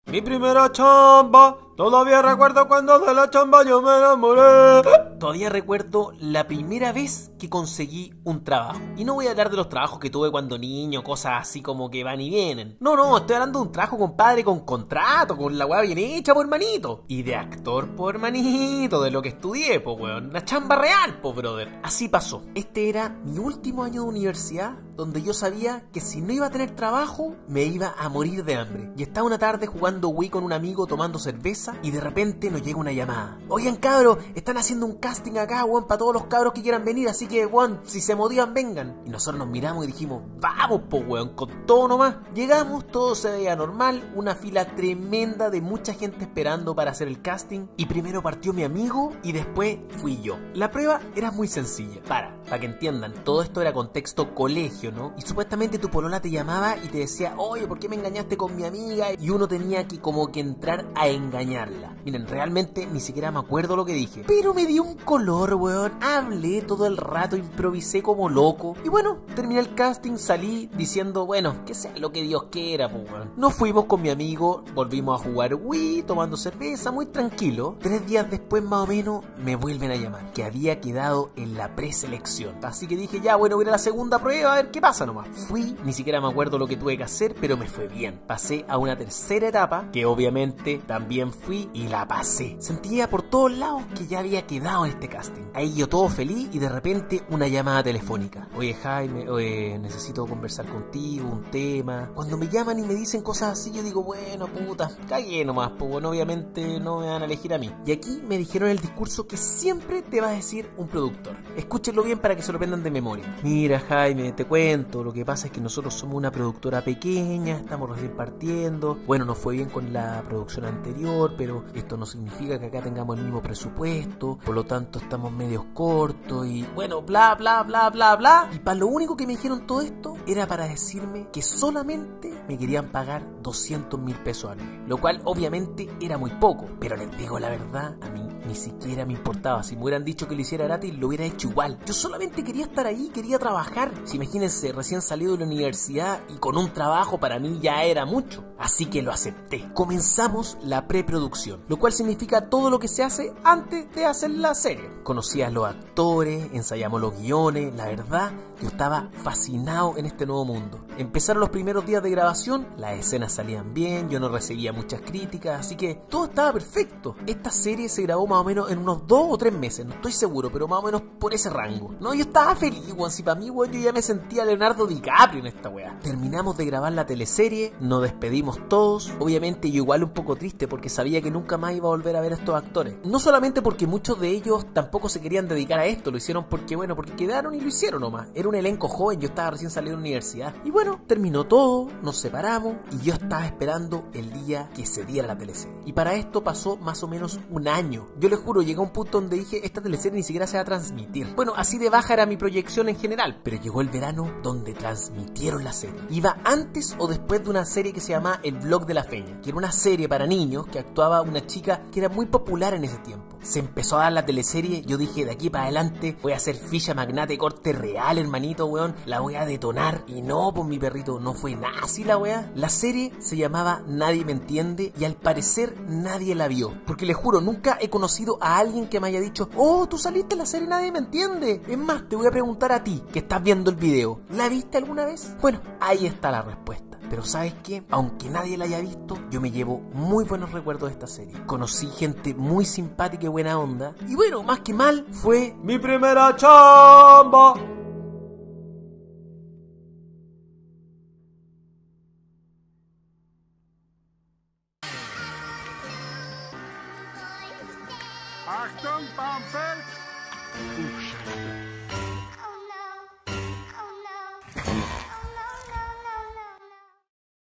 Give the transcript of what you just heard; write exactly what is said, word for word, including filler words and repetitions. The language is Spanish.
Mi primera chamba, todavía recuerdo cuando de la chamba yo me enamoré. Todavía recuerdo la primera vez que conseguí un trabajo. Y no voy a hablar de los trabajos que tuve cuando niño, cosas así como que van y vienen. No, no, estoy hablando de un trabajo, compadre, con contrato, con la weá bien hecha, por hermanito. Y de actor, por hermanito, de lo que estudié, po, weón. Una chamba real, po, brother. Así pasó. Este era mi último año de universidad, donde yo sabía que si no iba a tener trabajo, me iba a morir de hambre. Y estaba una tarde jugando Wii con un amigo, tomando cerveza, y de repente nos llega una llamada. Oigan, cabros, están haciendo un casting acá, weón, para todos los cabros que quieran venir, así que, weón, si se motivan, vengan. Y nosotros nos miramos y dijimos, vamos, po, weón, con todo nomás. Llegamos, todo se veía normal, una fila tremenda de mucha gente esperando para hacer el casting, y primero partió mi amigo, y después fui yo. La prueba era muy sencilla. Para, para que entiendan, todo esto era contexto colegio, ¿no? Y supuestamente tu polola te llamaba y te decía, oye, ¿por qué me engañaste con mi amiga? Y uno tenía que como que entrar a engañarla. Miren, realmente ni siquiera me acuerdo lo que dije, pero me dio un color, weón. Hablé todo el rato, improvisé como loco. Y bueno, terminé el casting, salí diciendo, bueno, que sea lo que Dios quiera, pues, weón. Nos fuimos con mi amigo, volvimos a jugar Wii, tomando cerveza, muy tranquilo. Tres días después, más o menos, me vuelven a llamar, que había quedado en la preselección. Así que dije, ya, bueno, voy a ir a la segunda prueba, a ver qué pasa nomás. Fui, ni siquiera me acuerdo lo que tuve que hacer, pero me fue bien. Pasé a una tercera etapa, que obviamente también fui y la pasé. Sentía por todos lados que ya había quedado en este casting. Ahí yo todo feliz y de repente una llamada telefónica. Oye, Jaime, oye, necesito conversar contigo, un tema. Cuando me llaman y me dicen cosas así, yo digo, bueno, puta, cagué nomás, pues bueno, obviamente no me van a elegir a mí. Y aquí me dijeron el discurso que siempre te va a decir un productor. Escúchenlo bien para que se lo aprendan de memoria. Mira, Jaime, te cuento, lo que pasa es que nosotros somos una productora pequeña, estamos recién partiendo. Bueno, nos fue bien con la producción anterior, pero esto no significa que acá tengamos el mismo presupuesto, por lo tanto estamos medios cortos y bueno, bla, bla, bla, bla, bla. Y para lo único que me dijeron todo esto era para decirme que solamente me querían pagar doscientos mil pesos al mes, lo cual obviamente era muy poco, pero les digo la verdad, a mí ni siquiera me importaba. Si me hubieran dicho que lo hiciera gratis, lo hubiera hecho igual. Yo solamente quería estar ahí, quería trabajar. Si imagínense, recién salido de la universidad y con un trabajo para mí ya era mucho. Así que lo acepté. Comenzamos la preproducción, lo cual significa todo lo que se hace antes de hacer la serie. Conocí a los actores, ensayamos los guiones. La verdad, yo estaba fascinado en este nuevo mundo. Empezaron los primeros días de grabación, las escenas salían bien, yo no recibía muchas críticas, así que todo estaba perfecto. Esta serie se grabó más o menos en unos dos o tres meses, no estoy seguro, pero más o menos por ese rango. No, yo estaba feliz, weón, si para mí, weón, yo ya me sentía Leonardo DiCaprio en esta weá. Terminamos de grabar la teleserie, nos despedimos todos. Obviamente yo igual un poco triste porque sabía que nunca más iba a volver a ver a estos actores. No solamente porque muchos de ellos tampoco se querían dedicar a esto, lo hicieron porque, bueno, porque quedaron y lo hicieron nomás. Era un elenco joven, yo estaba recién salido de la universidad. Y bueno, terminó todo, nos separamos y yo estaba esperando el día que se diera la teleserie. Y para esto pasó más o menos un año. Yo les juro, llegó a un punto donde dije, esta teleserie ni siquiera se va a transmitir. Bueno, así de baja era mi proyección en general, pero llegó el verano donde transmitieron la serie. Iba antes o después de una serie que se llamaba El Blog de la Feña, que era una serie para niños que actuaba una chica que era muy popular en ese tiempo. Se empezó a dar la teleserie, yo dije, de aquí para adelante voy a hacer ficha magnate corte real, hermanito, weón, la voy a detonar. Y no, pues mi perrito, no fue nada así la weá. La serie se llamaba Nadie me entiende y al parecer nadie la vio, porque les juro, nunca he conocido a alguien que me haya dicho, oh, tú saliste en la serie Nadie me entiende. Es más, te voy a preguntar a ti, que estás viendo el video, ¿la viste alguna vez? Bueno, ahí está la respuesta. Pero ¿sabes qué? Aunque nadie la haya visto, yo me llevo muy buenos recuerdos de esta serie. Conocí gente muy simpática y buena onda. Y bueno, más que mal, fue mi primera chamba. Achtung, Baumfeld! Uh, Scheiße.